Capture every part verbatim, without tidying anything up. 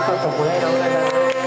คนตบมือให้น้องกันนะ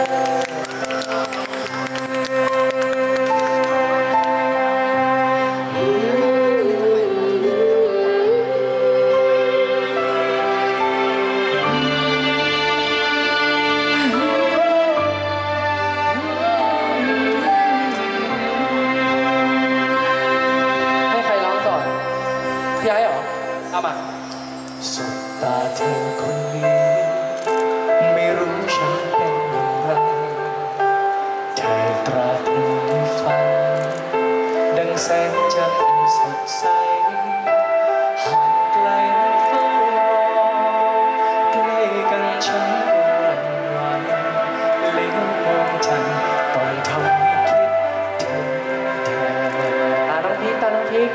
ให้ใครร้องก่อนพี่ไอ้เหรอเอามาสบตาเธอคนนี้ไม่รู้ฉันเป็นอย่างไรเธอตราตรึงในฝันดังแสงจันทร์สดใสห่างไกลเฝ้ารอใกล้กันฉันก็หวั่นไหวเลี้ยวมองจันทร์ต้องทำให้คิดถึงเธอตาน้องพริกตาน้องพริก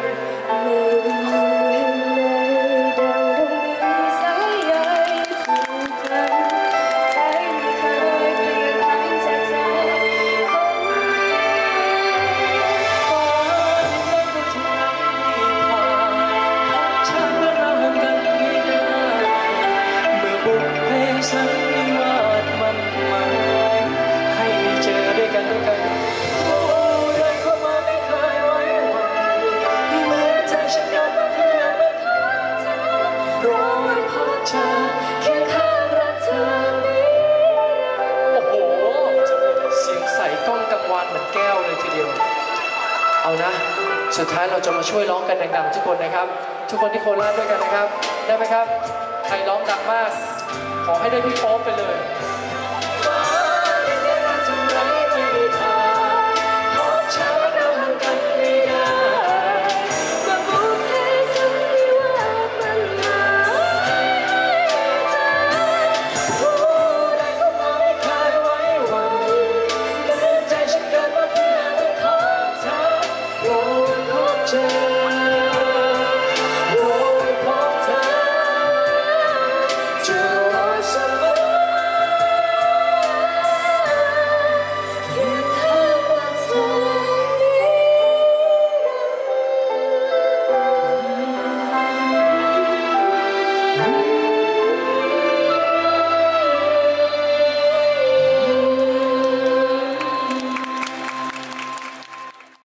เหมือนแก้วเลยทีเดียวเอานะสุดท้ายเราจะมาช่วยร้องกันดังๆทุกคนนะครับทุกคนที่โคราชด้วยกันนะครับได้ไหมครับใครร้องดังมากขอให้ได้พี่โป๊ปไปเลยเจอ